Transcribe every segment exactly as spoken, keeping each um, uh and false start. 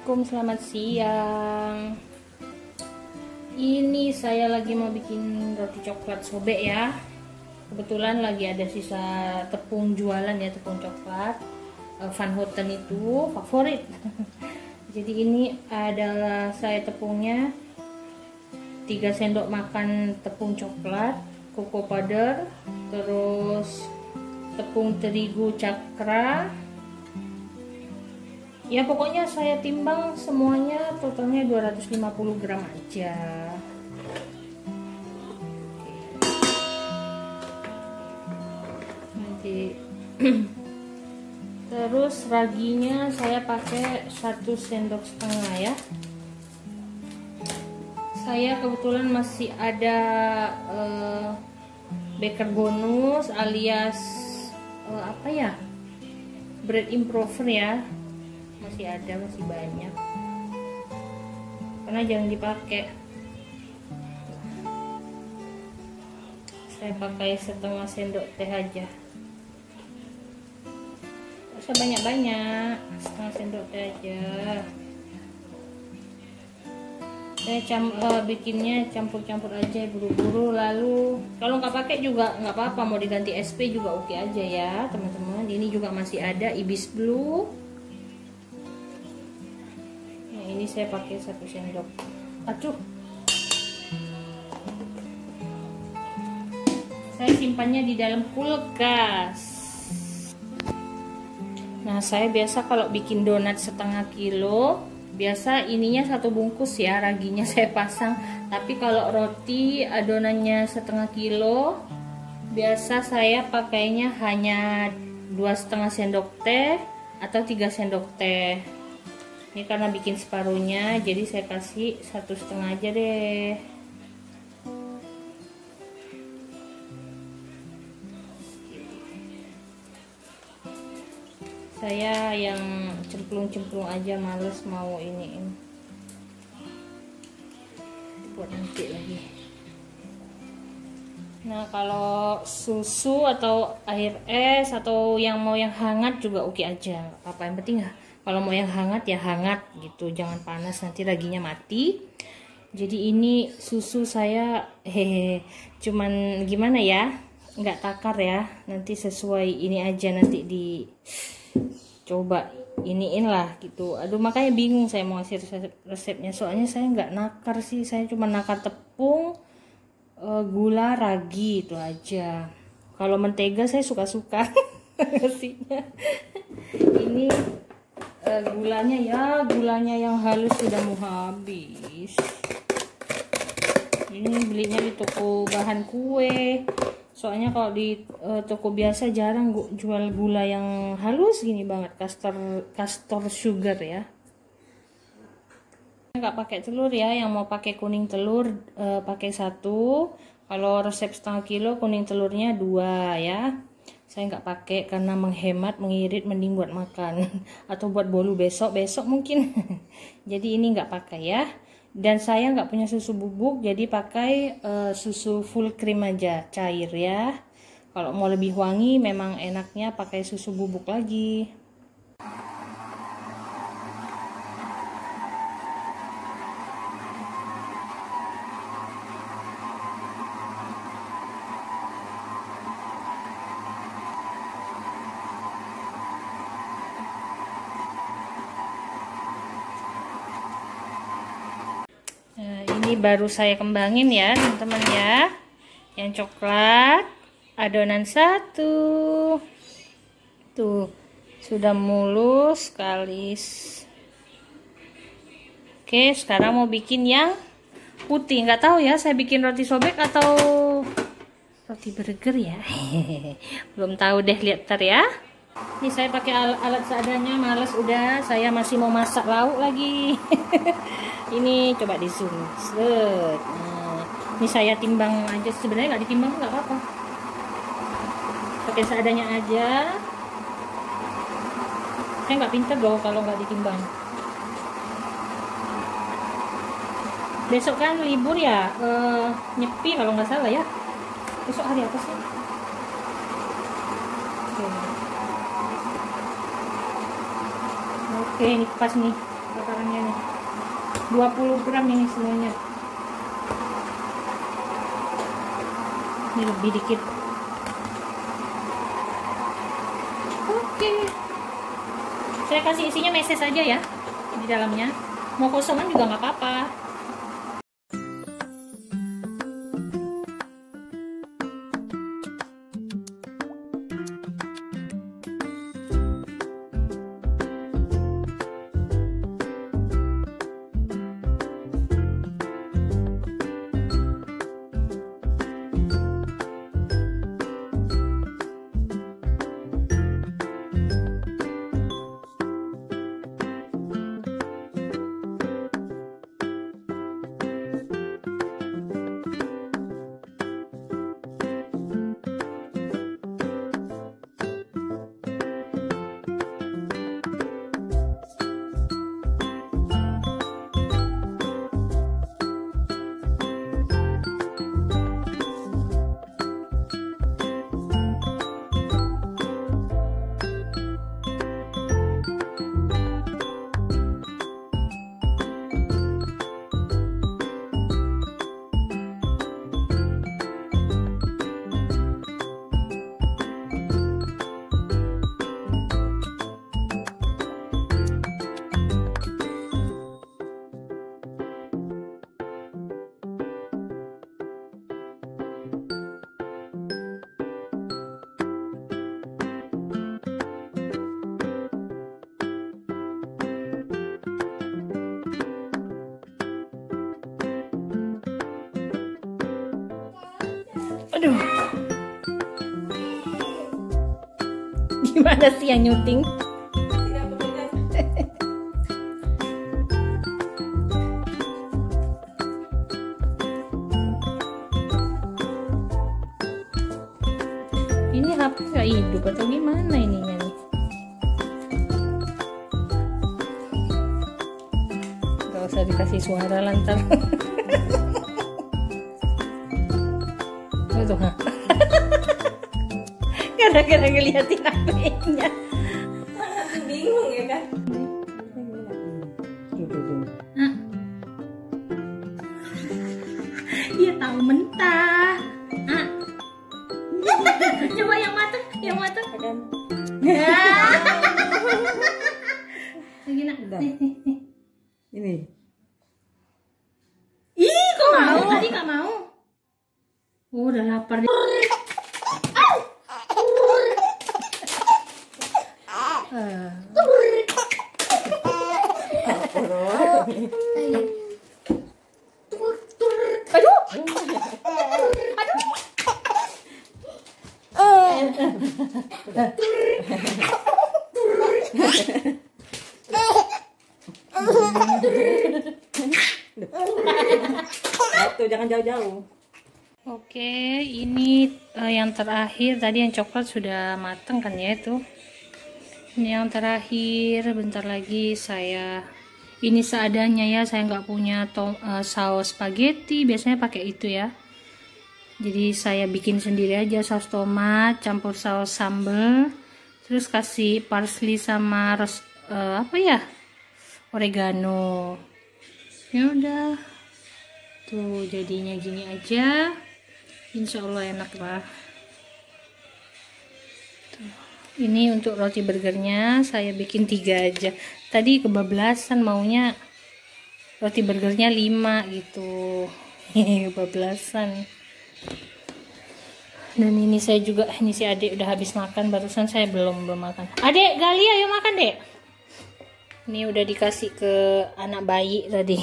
Assalamualaikum, selamat siang. Ini saya lagi mau bikin roti coklat sobek ya. Kebetulan lagi ada sisa tepung jualan ya, tepung coklat Van Houten itu favorit. Jadi ini adalah saya tepungnya tiga sendok makan tepung coklat, cocoa powder, terus tepung terigu cakra. Ya pokoknya saya timbang semuanya totalnya dua ratus lima puluh gram aja. Nanti terus raginya saya pakai satu sendok setengah ya. Saya kebetulan masih ada uh, baker bonus alias uh, apa ya, bread improver ya. Masih ada, masih banyak, karena jangan dipakai. Saya pakai setengah sendok teh aja, nggak usah banyak-banyak, setengah sendok teh aja. Saya cam uh, bikinnya campur-campur aja buru-buru, lalu kalau nggak pakai juga nggak apa-apa, mau diganti S P juga oke aja ya teman-teman. Ini juga masih ada Ibis Blue. Ini saya pakai satu sendok. Aduh, saya simpannya di dalam kulkas. Nah, saya biasa kalau bikin donat setengah kilo, biasa ininya satu bungkus ya, raginya saya pasang. Tapi kalau roti adonannya setengah kilo, biasa saya pakainya hanya dua setengah sendok teh atau tiga sendok teh. Ini karena bikin separuhnya, jadi saya kasih satu setengah aja deh. Saya yang cemplung-cemplung aja, males mau iniin. Buat nanti lagi. Nah, kalau susu atau air es atau yang mau yang hangat juga oke aja. Apa yang penting ya, kalau mau yang hangat ya hangat gitu, jangan panas nanti raginya mati. Jadi ini susu saya hehe, cuman gimana ya, nggak takar ya, nanti sesuai ini aja, nanti di coba iniin lah gitu. Aduh, makanya bingung saya mau ngasih resep resepnya, soalnya saya nggak nakar sih, saya cuma nakar tepung, gula, ragi, itu aja. Kalau mentega saya suka-suka ngasihnya. Ini uh, gulanya ya, gulanya yang halus sudah mau habis. Ini belinya di toko bahan kue. Soalnya kalau di uh, toko biasa jarang jual gula yang halus gini banget, castor castor sugar ya. Nggak pakai telur ya, yang mau pakai kuning telur e, pakai satu. Kalau resep setengah kilo kuning telurnya dua ya. Saya nggak pakai karena menghemat, mengirit, mending buat makan atau buat bolu besok besok mungkin. Jadi ini nggak pakai ya. Dan saya nggak punya susu bubuk, jadi pakai e, susu full cream aja, cair ya. Kalau mau lebih wangi memang enaknya pakai susu bubuk lagi. Ini baru saya kembangin ya teman-teman ya, yang coklat adonan satu tuh sudah mulus kalis. Oke, sekarang mau bikin yang putih. Nggak tahu ya, saya bikin roti sobek atau roti burger ya. Belum tahu deh, lihat ntar ya. Ini saya pakai al alat seadanya, males udah, saya masih mau masak lauk lagi. Ini coba di zoom. Nah, ini saya timbang aja, sebenarnya nggak ditimbang nggak apa-apa, pakai seadanya aja. Saya nggak pinter loh kalau nggak ditimbang. Besok kan libur ya, uh, nyepi kalau nggak salah ya. Besok hari apa sih? Oke, ini pas nih. takarannya nih. dua puluh gram ini semuanya. Ini lebih dikit. Oke. Saya kasih isinya meses aja ya di dalamnya. Mau kosongan juga nggak apa-apa. Aduh, gimana sih yang nyuting? Ini H P nggak hidup atau gimana ininya nih? Gak usah dikasih suara lantar. Tuh, gara-gara ngeliatin H P-nya bingung ya kan. ah. Dia tahu mentah. ah. Coba yang matang, yang matang ya. Lagi nak nih, nih, nih. Ini Ih, kok mau? Tadi nggak mau. Oh, udah lapar deh. Aduh. Tuh, jangan jauh-jauh. Oke, ini uh, yang terakhir. Tadi yang coklat sudah matang kan ya itu. Ini yang terakhir. Bentar lagi saya. Ini seadanya ya. Saya nggak punya to uh, saus spaghetti. Biasanya pakai itu ya. Jadi saya bikin sendiri aja saus tomat, campur saus sambal, terus kasih parsley sama ros uh, apa ya? Oregano. Ya udah. Tuh jadinya gini aja. Insya Allah enak lah. Tuh. Ini untuk roti burgernya saya bikin tiga aja. Tadi kebablasan maunya roti burgernya lima gitu. Kebablasan. Dan ini saya juga, ini si adik udah habis makan, barusan saya belum belum makan. Adik, Gali ayo makan dek. Ini udah dikasih ke anak bayi tadi.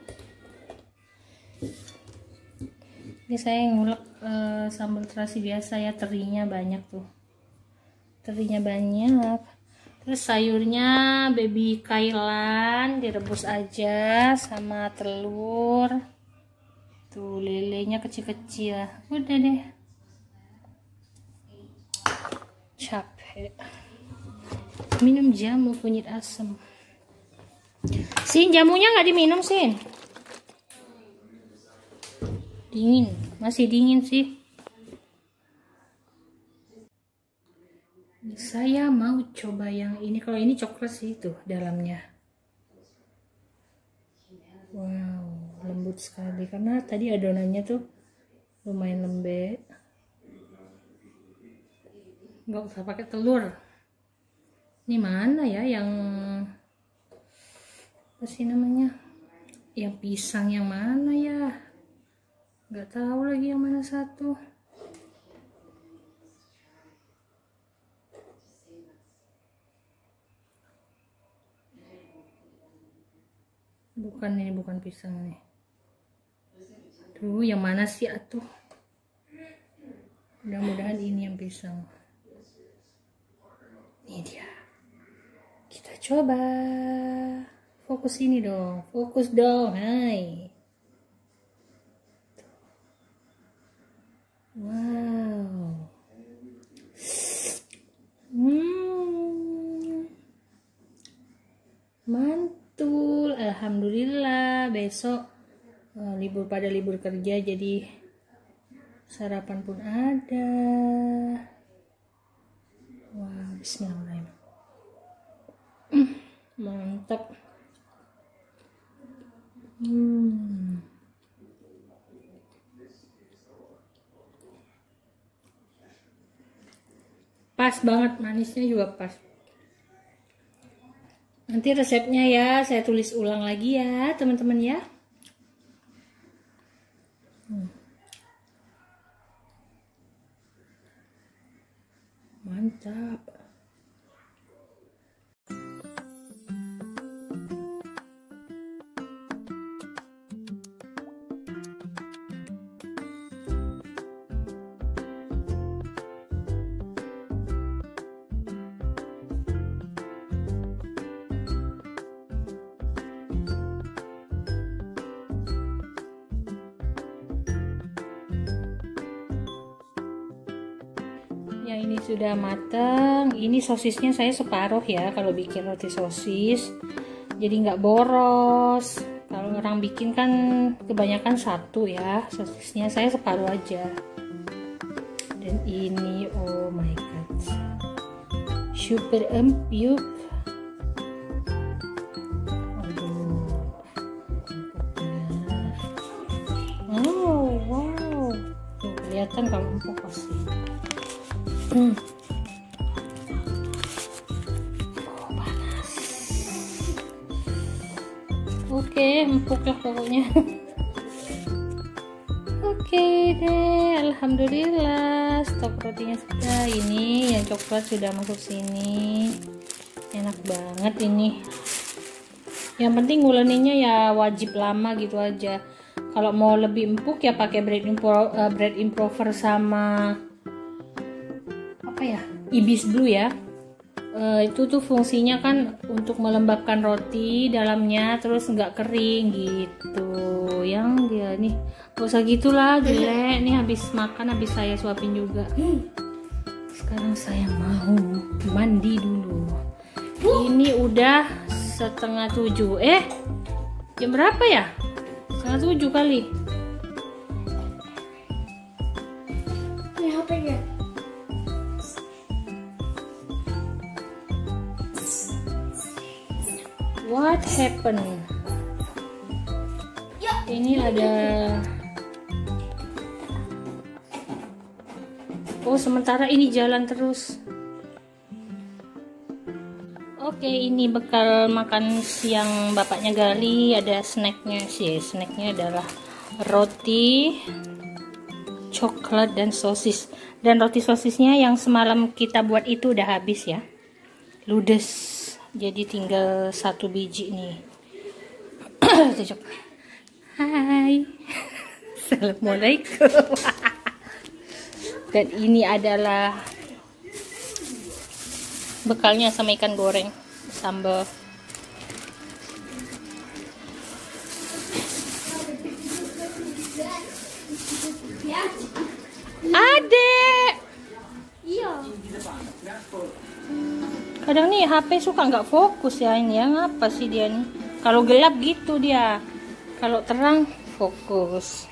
Ini saya ngulek uh, sambal terasi biasa ya, terinya banyak tuh. Terinya banyak. Terus sayurnya baby kailan direbus aja sama telur. Tuh lelenya kecil-kecil. Udah deh. Capek. Minum jamu kunyit asam. Sin, jamunya nggak diminum, Sin. Dingin, masih dingin sih. Saya mau coba yang ini. Kalau ini coklat sih tuh dalamnya. Wow, lembut sekali karena tadi adonannya tuh lumayan lembek. Nggak usah pakai telur. Ini mana ya yang apa sih namanya? Yang pisang yang mana ya? Nggak tahu lagi yang mana satu. Bukan, ini bukan pisang nih. Tuh, yang mana sih atuh? Mudah-mudahan ini yang pisang. Ini dia. Kita coba. Fokus ini dong. Fokus dong. Hai. Wow. Hmm. Mantul. Alhamdulillah. Besok uh, libur pada libur kerja, jadi sarapan pun ada. Wah, bismillahirrahmanirrahim. Mm, mantap. Hmm. Pas banget, manisnya juga pas. Nanti resepnya ya saya tulis ulang lagi ya teman-teman ya. Hmm. Mantap. Yang ini sudah matang. Ini sosisnya saya separuh ya kalau bikin roti sosis, jadi nggak boros. Kalau orang bikin kan kebanyakan satu ya, sosisnya saya separuh aja. Dan ini oh my god, super empuk. Aduh, oh wow, tuh, kelihatan kalau empuk pasti. Hmm. Oh, panas. Oke, empuk lah pokoknya. Oke deh, alhamdulillah stok rotinya sudah. Ini yang coklat sudah masuk sini. Enak banget ini. Yang penting nguleninya ya wajib lama gitu aja. Kalau mau lebih empuk ya pakai bread impro, uh, bread improver sama apa ya, Ibis Blue ya. E, itu tuh fungsinya kan untuk melembabkan roti dalamnya terus nggak kering gitu. Yang dia nih gak usah gitulah jelek nih, habis makan habis saya suapin juga. Sekarang saya mau mandi dulu. Ini udah setengah tujuh. Eh jam berapa ya? Setengah tujuh kali. Ini H P-nya. What happened? Ini ada. Oh, sementara ini jalan terus. Oke, ini bekal makan siang bapaknya Gali. Ada snacknya sih. Snacknya adalah roti, coklat dan sosis. Dan roti sosisnya yang semalam kita buat itu udah habis ya. Ludes. Jadi tinggal satu biji nih. Hai. Assalamualaikum. Dan ini adalah bekalnya sama ikan goreng sambal. Adek. Iya. Kadang nih H P suka nggak fokus ya ini ya, ngapa sih dia nih? Kalau gelap gitu dia, kalau terang fokus.